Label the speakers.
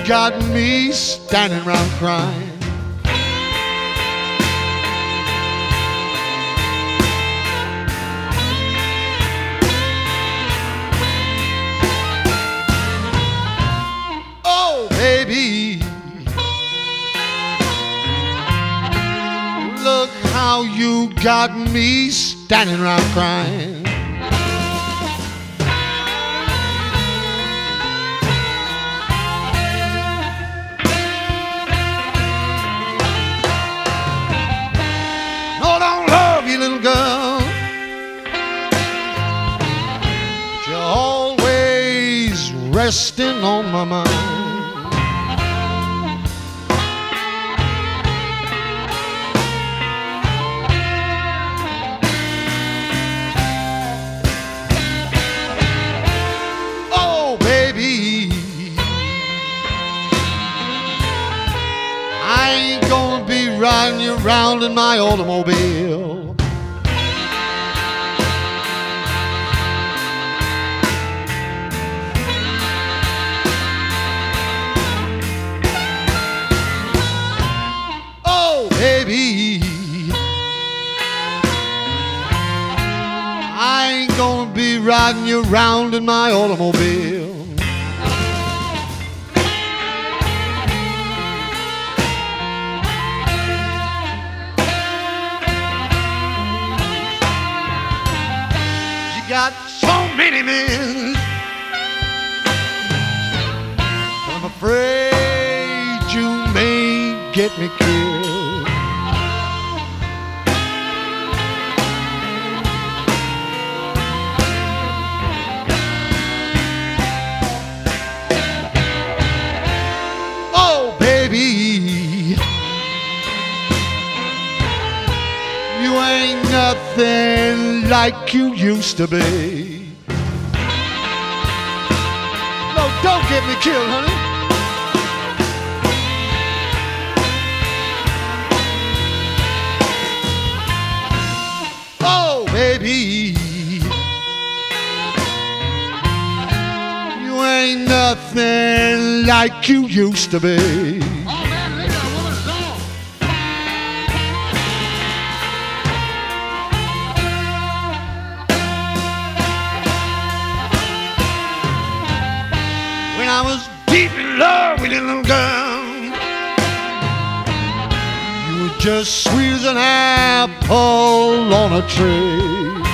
Speaker 1: got me standing around crying. Oh, baby, look how you got me standing around crying. Little girl, but you're always resting on my mind. Oh, baby, I ain't gonna be riding you around in my automobile. Baby, I ain't gonna be riding you around in my automobile. You got so many men, I'm afraid you may get me killed. You ain't nothing like you used to be. No, don't get me killed, honey. Oh, baby, you ain't nothing like you used to be. I was deep in love with a little girl. You were just sweet as an apple on a tree.